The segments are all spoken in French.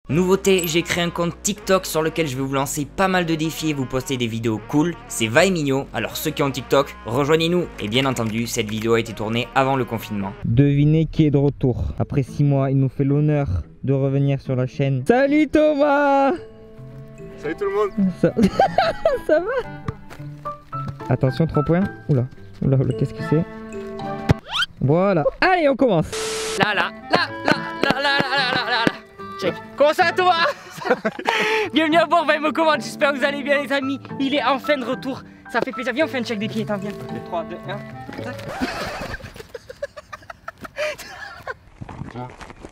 Nouveauté, j'ai créé un compte TikTok sur lequel je vais vous lancer pas mal de défis et vous poster des vidéos cool. C'est Vaimigno, alors ceux qui ont TikTok, rejoignez-nous. Et bien entendu, cette vidéo a été tournée avant le confinement. Devinez qui est de retour. Après 6 mois, il nous fait l'honneur de revenir sur la chaîne. Salut Thomas! Salut tout le monde. Ça, ça va? Attention, 3 points. Oula, oula, oula, qu'est-ce que c'est? Voilà, allez, on commence. Là. Check. Comment ça Thomas? Bienvenue à bord, Vaimo Commande, j'espère que vous allez bien les amis. Il est enfin de retour, ça fait plaisir. Viens, on fait un check des pieds, attends, viens. 3, 2, 1.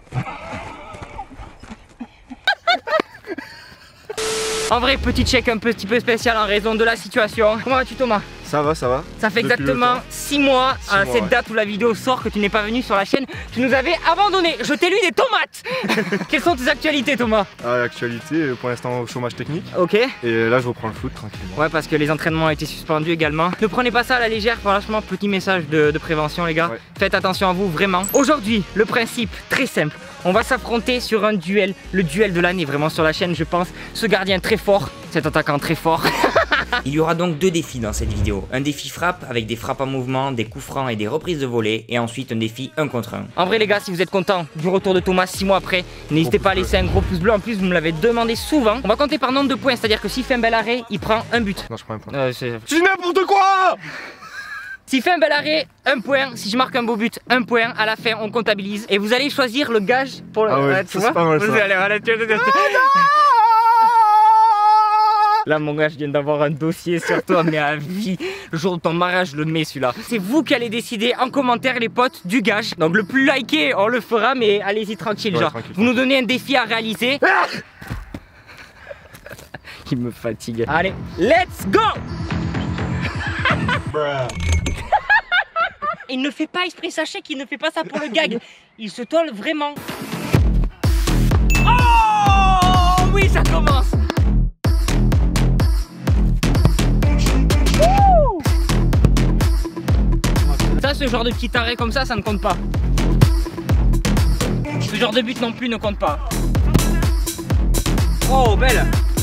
En vrai, petit check un petit peu spécial en raison de la situation. Comment vas-tu Thomas? Ça va, ça va. Ça fait exactement 6 mois à cette ouais. date où la vidéo sort que tu n'es pas venu sur la chaîne. Tu nous avais abandonné. Je t'ai lu des tomates. Quelles sont tes actualités Thomas? Actualité, pour l'instant au chômage technique. Ok. Et là je reprends le foot tranquillement. Ouais, parce que les entraînements ont été suspendus également. Ne prenez pas ça à la légère, franchement, petit message de prévention les gars. Ouais. Faites attention à vous, vraiment. Aujourd'hui, le principe, très simple. On va s'affronter sur un duel, le duel de l'année vraiment sur la chaîne je pense. Ce gardien très fort, cet attaquant très fort. Il y aura donc 2 défis dans cette vidéo. Un défi frappe avec des frappes en mouvement, des coups francs et des reprises de volée. Et ensuite un défi 1 contre 1. En vrai les gars, si vous êtes contents du retour de Thomas 6 mois après, n'hésitez pas à laisser un gros pouce bleu. En plus vous me l'avez demandé souvent. On va compter par nombre de points, c'est à dire que s'il fait un bel arrêt, il prend un but. Non, je prends un point. C'est n'importe quoi. S'il fait un bel arrêt, 1 point. Si je marque un beau but, 1 point. À la fin, on comptabilise. Et vous allez choisir le gage pour le. Ah ouais, tu c'est pas mal ça. Là, mon gars, je viens d'avoir un dossier sur toi, mais à vie. Le jour de ton mariage, je le mets celui-là. C'est vous qui allez décider en commentaire, les potes, du gage. Donc, le plus liké, on le fera, mais allez-y tranquille. Ouais, genre, tranquille, vous nous donnez un défi à réaliser. Il me fatigue. Allez, let's go! Il ne fait pas exprès, sachez qu'il ne fait pas ça pour le gag. Il se tolle vraiment. Oh oui, ça commence. Ça, ce genre de petit arrêt comme ça ne compte pas. Ce genre de but non plus ne compte pas. Oh, belle.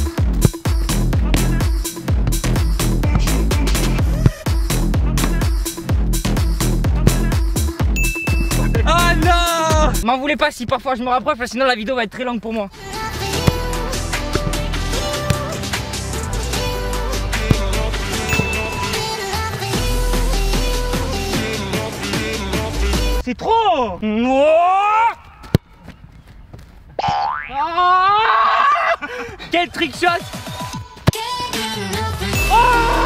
Oh non! M'en voulez pas si parfois je me rapproche, parce que sinon la vidéo va être très longue pour moi. C'est trop! Oh! Quel trick shot! Oh!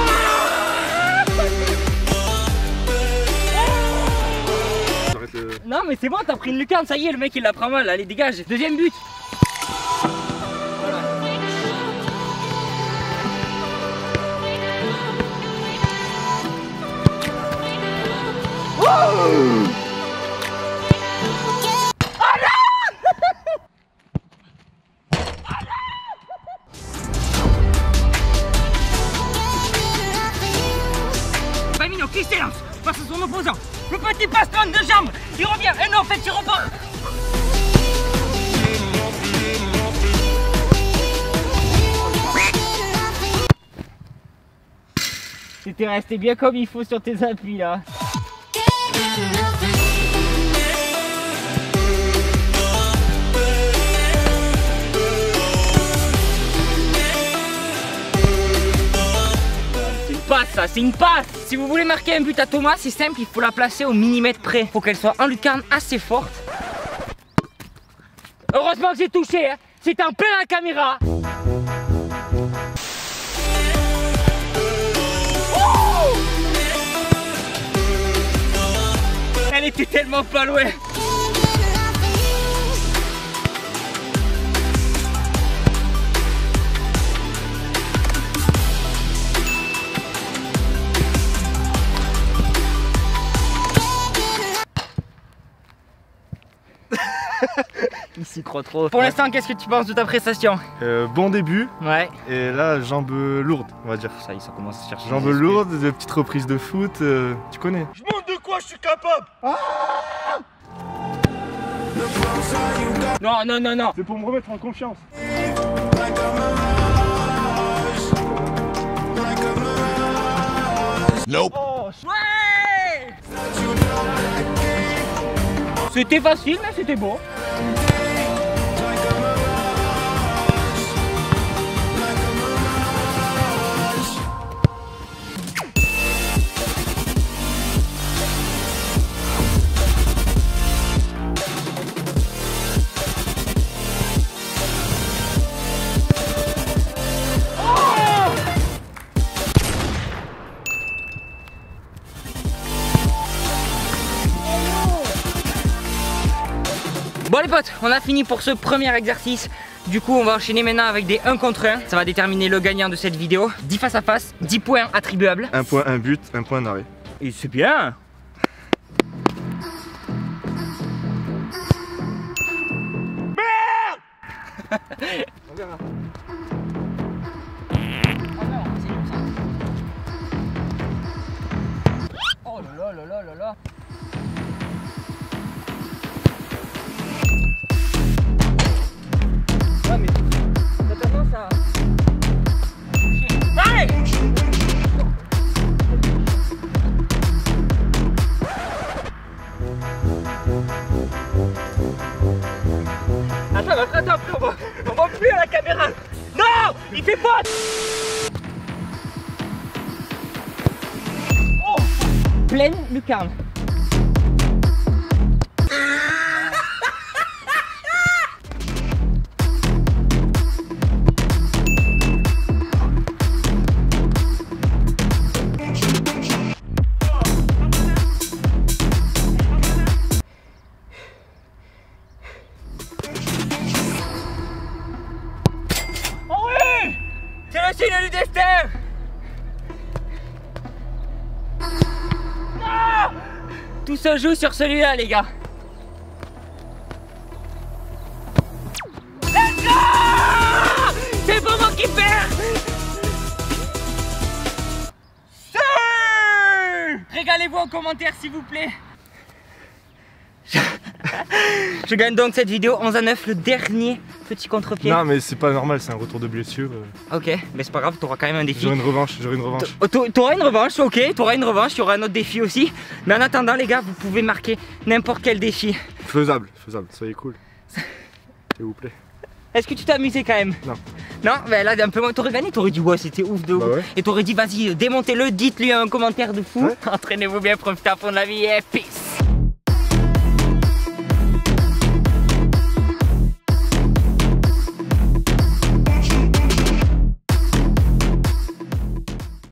Non mais c'est bon, t'as pris une lucarne, ça y est, le mec il la prend mal, allez dégage. Deuxième but. Voilà. Oh! Vaimigno qui s'élance face à son opposant. Le petit bastonne de jambes. Il revient. Et non, en fait, il repart. T'étais resté bien comme il faut sur tes appuis là. Ça, c'est une passe. Si vous voulez marquer un but à Thomas, c'est simple, il faut la placer au millimètre près. Faut qu'elle soit en lucarne assez forte. Heureusement que j'ai touché, hein. C'était en plein la caméra. Oh! Elle était tellement pas loin. Il s'y croit trop. Pour l'instant, qu'est-ce que tu penses de ta prestation? Bon début. Ouais. Et là, jambes lourdes, on va dire. Ça y est, ça commence à se chercher. Jambes lourdes, de petites reprises de foot, tu connais. Je montre de quoi je suis capable. Non, non, non, non. C'est pour me remettre en confiance. Nope. Oh, ouais. C'était facile, mais c'était beau. Bon les potes, on a fini pour ce premier exercice. Du coup on va enchaîner maintenant avec des 1 contre 1. Ça va déterminer le gagnant de cette vidéo. 10 face à face, 10 points attribuables. 1 point, 1 but, 1 point d'arrêt. Et c'est bien. Merde. On verra. Oh non, c'est nul ça. Oh là là là là là là. Ouais mais t'as tendance à... Allez. Attends, on voit plus à la caméra. Non, il fait pas. Oh, pleine lucarne. C'est le signe du destin. Non. Tout se joue sur celui-là les gars. Let's go. C'est pas moi qui perds. Régalez-vous en commentaire s'il vous plaît. Je gagne donc cette vidéo 11-9, le dernier petit contre-pied. Non mais c'est pas normal, c'est un retour de blessure. Ok, mais c'est pas grave, t'auras quand même un défi. J'aurai une revanche, T'auras une revanche, ok, t'auras une revanche, il y aura un autre défi aussi. Mais en attendant les gars, vous pouvez marquer n'importe quel défi. Faisable, soyez cool. S'il vous plaît. Est-ce que tu t'es amusé quand même? Non. Non, mais là un peu moins, t'aurais gagné, t'aurais dit ouais c'était ouf de ouf. Bah ouais. Et t'aurais dit vas-y démontez-le, dites-lui un commentaire de fou. Ouais. Entraînez-vous bien, profitez à fond de la vie et peace.